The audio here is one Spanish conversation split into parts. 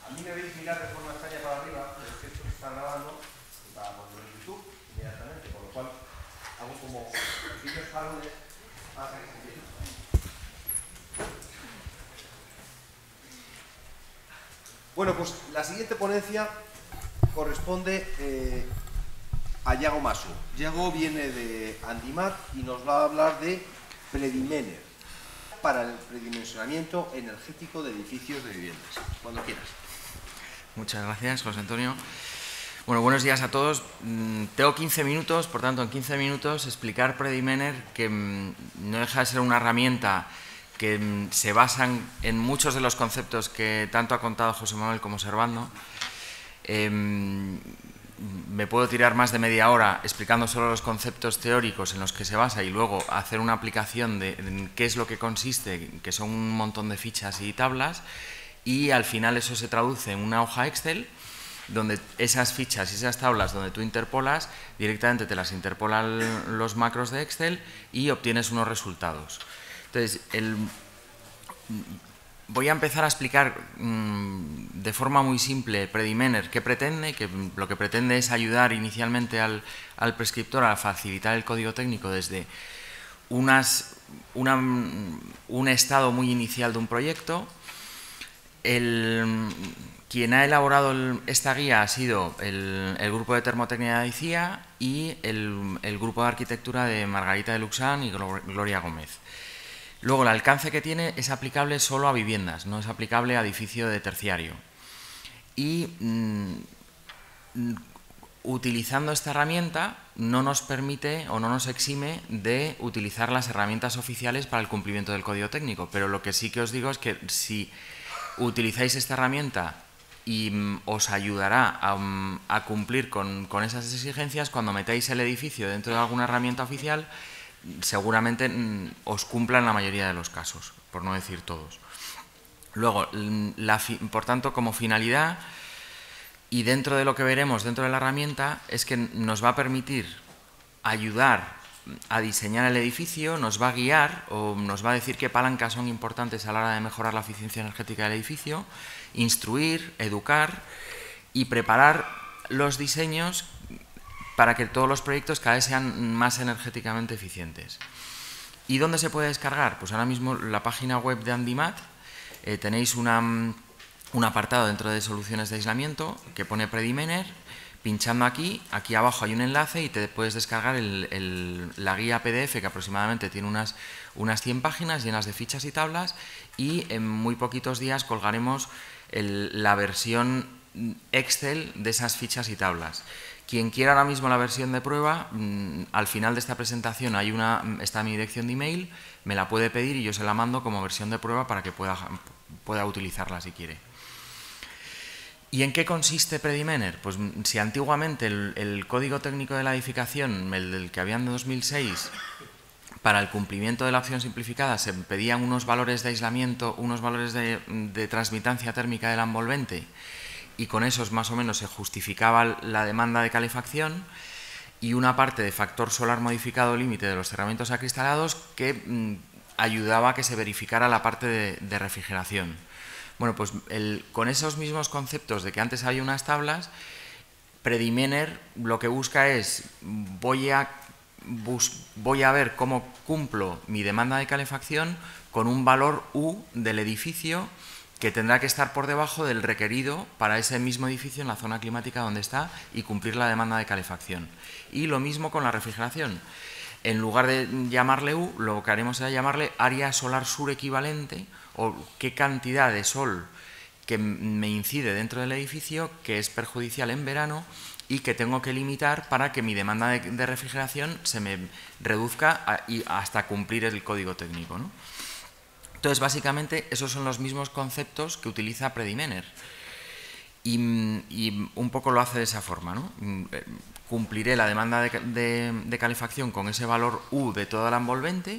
A mí me veis mirar de forma extraña para arriba, pero es que esto se está grabando para ponerlo en YouTube inmediatamente, con lo cual hago como pequeños jalones hasta que se empiece. Bueno, pues la siguiente ponencia corresponde a Yago Masu. Yago viene de Andimat y nos va a hablar de Predimener para el predimensionamiento energético de edificios de viviendas. Cuando quieras. Muchas gracias, José Antonio. Bueno, buenos días a todos. Tengo 15 minutos, por tanto, en 15 minutos explicar Predimener, que no deja de ser una herramienta que se basa en muchos de los conceptos que tanto ha contado José Manuel como Servando. Me puedo tirar más de media hora explicando solo los conceptos teóricos en los que se basa y luego hacer una aplicación de qué es lo que consiste, que son un montón de fichas y tablas, y al final eso se traduce en una hoja Excel donde esas fichas y esas tablas donde tú interpolas, directamente te las interpolan los macros de Excel y obtienes unos resultados. Entonces, voy a empezar a explicar de forma muy simple Predimener qué pretende, que lo que pretende es ayudar inicialmente al prescriptor a facilitar el código técnico desde un estado muy inicial de un proyecto. Quien ha elaborado esta guía ha sido el grupo de termotecnia de ICIA y el grupo de arquitectura de Margarita de Luxán y Gloria Gómez. Luego, el alcance que tiene es aplicable solo a viviendas, no es aplicable a edificio de terciario. Y utilizando esta herramienta no nos permite o no nos exime de utilizar las herramientas oficiales para el cumplimiento del código técnico. Pero lo que sí que os digo es que si utilizáis esta herramienta y os ayudará a cumplir con esas exigencias, cuando metáis el edificio dentro de alguna herramienta oficial, seguramente os cumpla en la mayoría de los casos, por no decir todos. Luego, por tanto, como finalidad, y dentro de lo que veremos dentro de la herramienta, es que nos va a permitir ayudar a diseñar el edificio, nos va a guiar o nos va a decir qué palancas son importantes a la hora de mejorar la eficiencia energética del edificio, instruir, educar y preparar los diseños para que todos los proyectos cada vez sean más energéticamente eficientes. ¿Y dónde se puede descargar? Pues ahora mismo en la página web de Andimat tenéis un apartado dentro de soluciones de aislamiento que pone Predimener. Pinchando aquí abajo hay un enlace y te puedes descargar la guía PDF, que aproximadamente tiene unas 100 páginas llenas de fichas y tablas, y en muy poquitos días colgaremos la versión Excel de esas fichas y tablas. Quien quiera ahora mismo la versión de prueba, al final de esta presentación está mi dirección de email, me la puede pedir y yo se la mando como versión de prueba para que pueda utilizarla si quiere. ¿Y en qué consiste Predimener? Pues si antiguamente el código técnico de la edificación, el del que había en 2006, para el cumplimiento de la opción simplificada se pedían unos valores de aislamiento, unos valores de transmitancia térmica del envolvente, y con esos más o menos se justificaba la demanda de calefacción y una parte de factor solar modificado límite de los cerramientos acristalados que ayudaba a que se verificara la parte de refrigeración. Bueno, pues con esos mismos conceptos de que antes había unas tablas, Predimener lo que busca es voy a ver cómo cumplo mi demanda de calefacción con un valor U del edificio que tendrá que estar por debajo del requerido para ese mismo edificio en la zona climática donde está y cumplir la demanda de calefacción. Y lo mismo con la refrigeración. En lugar de llamarle U, lo que haremos será llamarle área solar sur equivalente, o qué cantidad de sol que me incide dentro del edificio, que es perjudicial en verano y que tengo que limitar para que mi demanda de refrigeración se me reduzca hasta cumplir el código técnico, ¿no? Entonces, básicamente, esos son los mismos conceptos que utiliza Predimener. Y un poco lo hace de esa forma, ¿no? Cumpliré la demanda de calefacción con ese valor U de toda la envolvente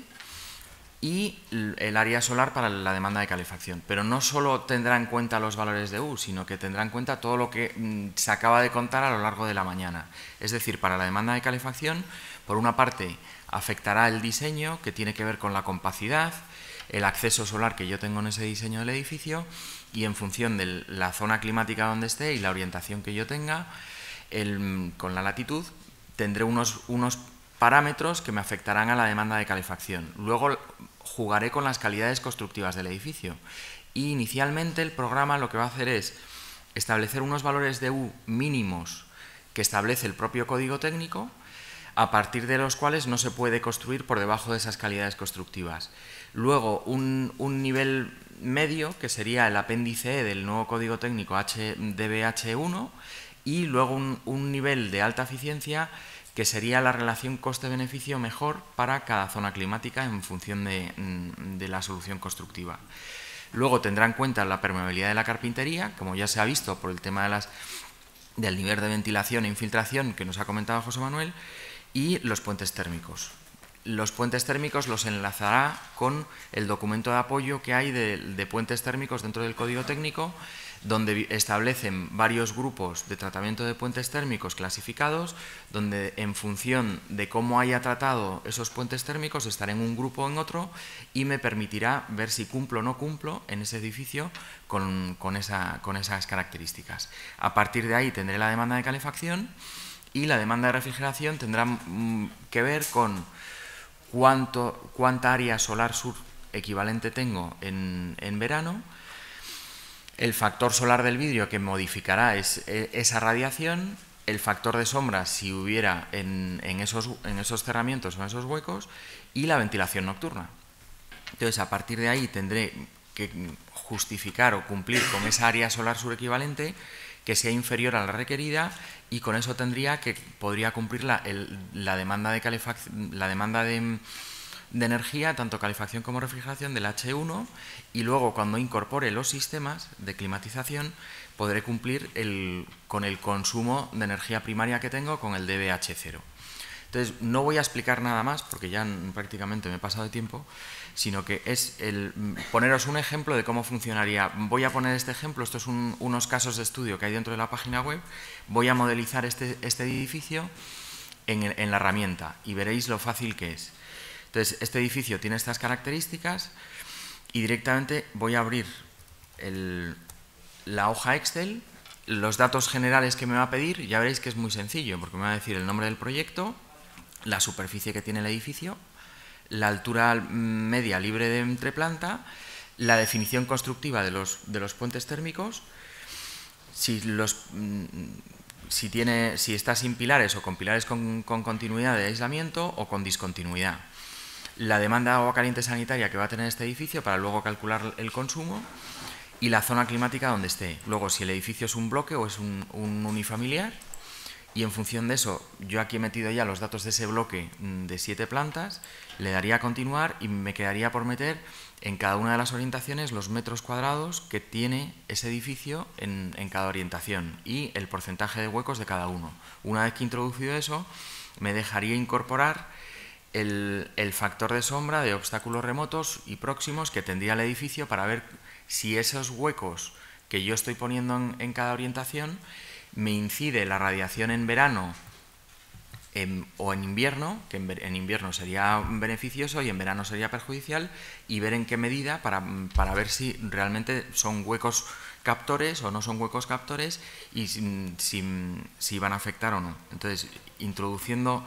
y el área solar para la demanda de calefacción. Pero no solo tendrá en cuenta los valores de U, sino que tendrá en cuenta todo lo que se acaba de contar a lo largo de la mañana. Es decir, para la demanda de calefacción, por una parte, afectará el diseño, que tiene que ver con la compacidad, el acceso solar que yo tengo en ese diseño del edificio y en función de la zona climática donde esté y la orientación que yo tenga, con la latitud, tendré unos parámetros que me afectarán a la demanda de calefacción. Luego jugaré con las calidades constructivas del edificio. Y inicialmente el programa lo que va a hacer es establecer unos valores de U mínimos que establece el propio código técnico, a partir de los cuales no se puede construir por debajo de esas calidades constructivas. Luego un nivel medio, que sería el apéndice E del nuevo código técnico DBH1, y luego un nivel de alta eficiencia, que sería la relación coste-beneficio mejor para cada zona climática en función de la solución constructiva. Luego tendrá en cuenta la permeabilidad de la carpintería, como ya se ha visto por el tema del nivel de ventilación e infiltración que nos ha comentado José Manuel, y los puentes térmicos. Los puentes térmicos los enlazará con el documento de apoyo que hay de puentes térmicos dentro del código técnico, donde establecen varios grupos de tratamiento de puentes térmicos clasificados, donde en función de cómo haya tratado esos puentes térmicos estaré en un grupo o en otro, y me permitirá ver si cumplo o no cumplo en ese edificio con esas características. A partir de ahí tendré la demanda de calefacción, y la demanda de refrigeración tendrá que ver con cuánta área solar sur equivalente tengo en verano, el factor solar del vidrio que modificará esa radiación, el factor de sombra si hubiera en esos cerramientos o en esos huecos, y la ventilación nocturna. Entonces, a partir de ahí tendré que justificar o cumplir con esa área solar sur equivalente que sea inferior a la requerida, y con eso podría cumplir la demanda de energía, tanto calefacción como refrigeración, del H1, y luego cuando incorpore los sistemas de climatización podré cumplir con el consumo de energía primaria que tengo con el DBH0. Entonces, no voy a explicar nada más porque ya prácticamente me he pasado de tiempo, sino que es poneros un ejemplo de cómo funcionaría. Voy a poner este ejemplo, estos son unos casos de estudio que hay dentro de la página web. Voy a modelizar este edificio en la herramienta y veréis lo fácil que es. Entonces, este edificio tiene estas características y directamente voy a abrir la hoja Excel, los datos generales que me va a pedir. Ya veréis que es muy sencillo, porque me va a decir el nombre del proyecto, la superficie que tiene el edificio, la altura media libre de entreplanta, la definición constructiva de los puentes térmicos, si está sin pilares o con pilares con continuidad de aislamiento o con discontinuidad, la demanda de agua caliente sanitaria que va a tener este edificio para luego calcular el consumo, y la zona climática donde esté. Luego, si el edificio es un bloque o es un unifamiliar, y en función de eso, yo aquí he metido ya los datos de ese bloque de 7 plantas, le daría a continuar y me quedaría por meter en cada una de las orientaciones los metros cuadrados que tiene ese edificio en cada orientación y el porcentaje de huecos de cada uno. Una vez que he introducido eso, me dejaría incorporar el factor de sombra de obstáculos remotos y próximos que tendría el edificio para ver si esos huecos que yo estoy poniendo en cada orientación me incide la radiación en verano o en invierno, que en invierno sería beneficioso y en verano sería perjudicial, y ver en qué medida para ver si realmente son huecos captores o no son huecos captores y si van a afectar o no. Entonces, introduciendo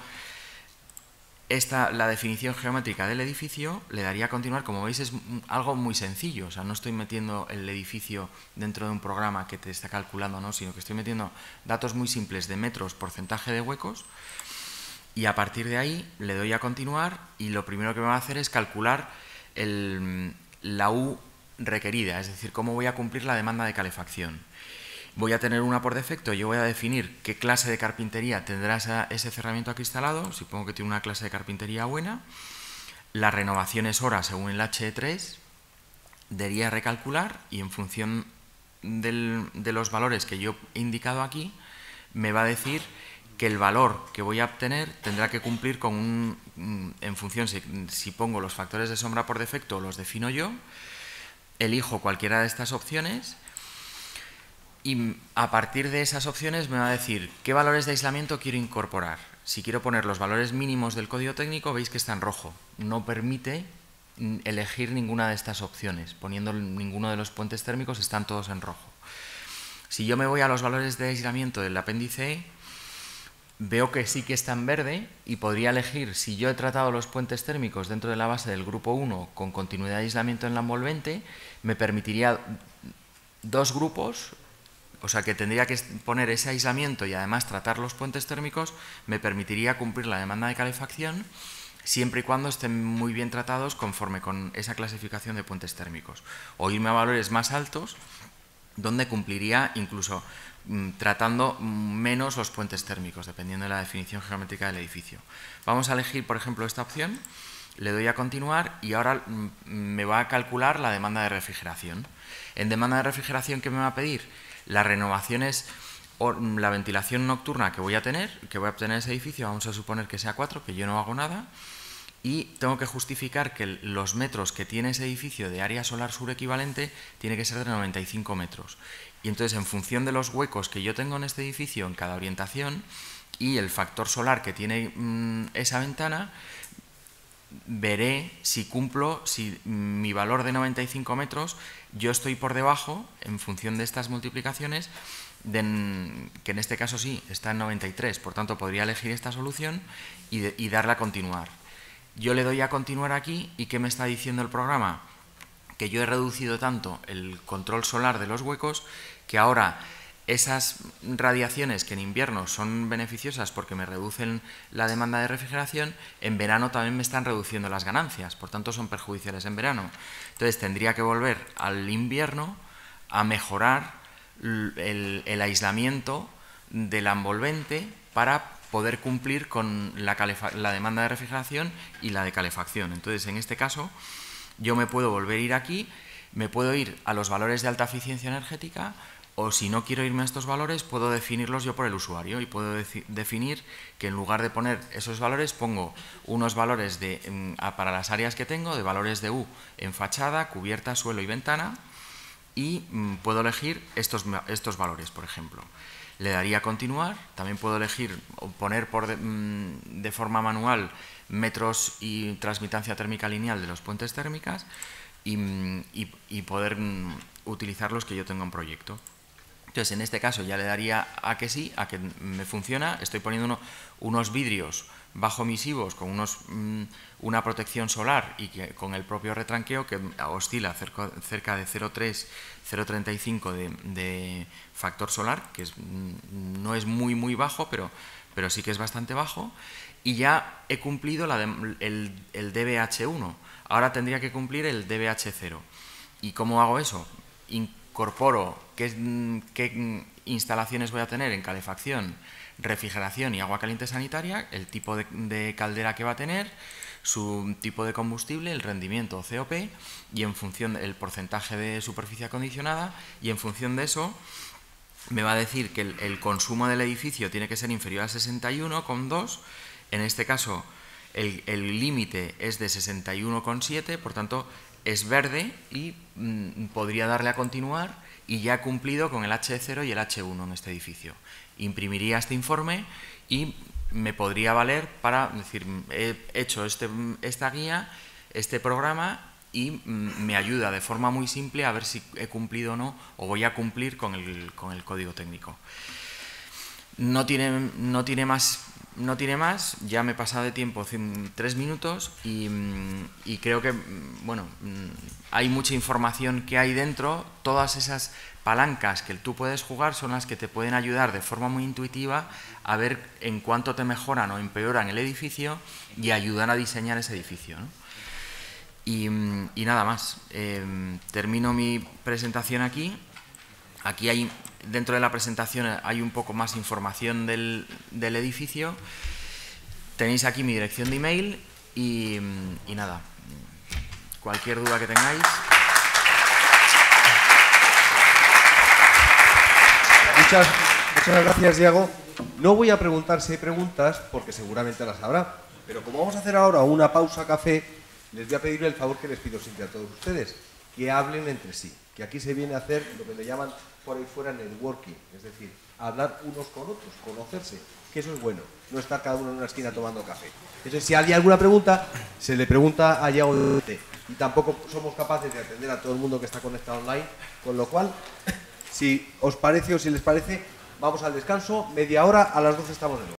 la definición geométrica del edificio, le daría a continuar. Como veis, es algo muy sencillo. O sea, no estoy metiendo el edificio dentro de un programa que te está calculando, ¿no? Sino que estoy metiendo datos muy simples de metros, porcentaje de huecos, y a partir de ahí le doy a continuar, y lo primero que me va a hacer es calcular la U requerida, es decir, cómo voy a cumplir la demanda de calefacción. Voy a tener una por defecto, yo voy a definir qué clase de carpintería tendrá ese cerramiento acristalado, supongo que tiene una clase de carpintería buena. La renovación es hora según el H3, debería recalcular, y en función de los valores que yo he indicado aquí, me va a decir que el valor que voy a obtener tendrá que cumplir con en función, si pongo los factores de sombra por defecto, los defino yo, elijo cualquiera de estas opciones, y a partir de esas opciones me va a decir qué valores de aislamiento quiero incorporar. Si quiero poner los valores mínimos del código técnico, veis que está en rojo. No permite elegir ninguna de estas opciones. Poniendo ninguno de los puentes térmicos están todos en rojo. Si yo me voy a los valores de aislamiento del apéndice E, veo que sí que está en verde y podría elegir, si yo he tratado los puentes térmicos dentro de la base del grupo 1 con continuidad de aislamiento en la envolvente, me permitiría 2 grupos, o sea que tendría que poner ese aislamiento y además tratar los puentes térmicos, me permitiría cumplir la demanda de calefacción siempre y cuando estén muy bien tratados conforme con esa clasificación de puentes térmicos. O irme a valores más altos, donde cumpliría incluso tratando menos los puentes térmicos, dependiendo de la definición geométrica del edificio. Vamos a elegir, por ejemplo, esta opción, le doy a continuar y ahora me va a calcular la demanda de refrigeración. En demanda de refrigeración, ¿qué me va a pedir? Las renovaciones o la ventilación nocturna que voy a obtener en ese edificio, vamos a suponer que sea 4, que yo no hago nada, y tengo que justificar que los metros que tiene ese edificio de área solar sur equivalente tiene que ser de 95 metros. Y entonces, en función de los huecos que yo tengo en este edificio en cada orientación y el factor solar que tiene esa ventana, veré si cumplo, si mi valor de 95 metros, yo estoy por debajo, en función de estas multiplicaciones, que en este caso sí, está en 93. Por tanto, podría elegir esta solución y darle a continuar. Yo le doy a continuar aquí y ¿qué me está diciendo el programa? Que yo he reducido tanto el control solar de los huecos que ahora esas radiaciones que en invierno son beneficiosas porque me reducen la demanda de refrigeración, en verano también me están reduciendo las ganancias, por tanto son perjudiciales en verano. Entonces tendría que volver al invierno a mejorar el aislamiento de la envolvente para poder cumplir con la demanda de refrigeración y la de calefacción. Entonces, en este caso, yo me puedo volver a ir aquí, me puedo ir a los valores de alta eficiencia energética, o si no quiero irme a estos valores, puedo definirlos yo por el usuario y puedo definir que en lugar de poner esos valores, pongo unos valores para las áreas que tengo, de valores de U en fachada, cubierta, suelo y ventana, y puedo elegir estos valores, por ejemplo. Le daría a continuar, también puedo elegir o poner de forma manual metros y transmitancia térmica lineal de los puentes térmicas y poder utilizar los que yo tengo en proyecto. Entonces, en este caso ya le daría a que sí, a que me funciona. Estoy poniendo unos vidrios bajoemisivos con una protección solar y con el propio retranqueo que oscila cerca de 0,3, 0,35 de factor solar, que no es muy bajo, pero sí que es bastante bajo. Y ya he cumplido el DBH1. Ahora tendría que cumplir el DBH0. ¿Y cómo hago eso? Incorporo qué instalaciones voy a tener en calefacción, refrigeración y agua caliente sanitaria, el tipo de caldera que va a tener, su tipo de combustible, el rendimiento COP y en función del porcentaje de superficie acondicionada, y en función de eso me va a decir que el consumo del edificio tiene que ser inferior a 61,2. En este caso el límite es de 61,7, por tanto es verde y podría darle a continuar y ya he cumplido con el H0 y el H1 en este edificio. Imprimiría este informe y me podría valer para decir, he hecho esta guía, este programa, y me ayuda de forma muy simple a ver si he cumplido o no, o voy a cumplir con el código técnico. No tiene más, ya me he pasado de tiempo, 3 minutos, y creo que bueno, hay mucha información que hay dentro. Todas esas palancas que tú puedes jugar son las que te pueden ayudar de forma muy intuitiva a ver en cuánto te mejoran o empeoran el edificio y ayudan a diseñar ese edificio, ¿no? Y nada más, termino mi presentación aquí. Aquí hay, dentro de la presentación hay un poco más información del edificio. Tenéis aquí mi dirección de email y nada, cualquier duda que tengáis. Muchas gracias, Diego. No voy a preguntar si hay preguntas, porque seguramente las habrá, pero como vamos a hacer ahora una pausa café, les voy a pedir el favor que les pido siempre a todos ustedes, que hablen entre sí, que aquí se viene a hacer lo que le llaman por ahí fuera networking, es decir, hablar unos con otros, conocerse, que eso es bueno, no estar cada uno en una esquina tomando café. Entonces, si hay alguna pregunta, se le pregunta a Yago y tampoco somos capaces de atender a todo el mundo que está conectado online, con lo cual, si os parece o si les parece, vamos al descanso, media hora, a las 12 estamos de nuevo.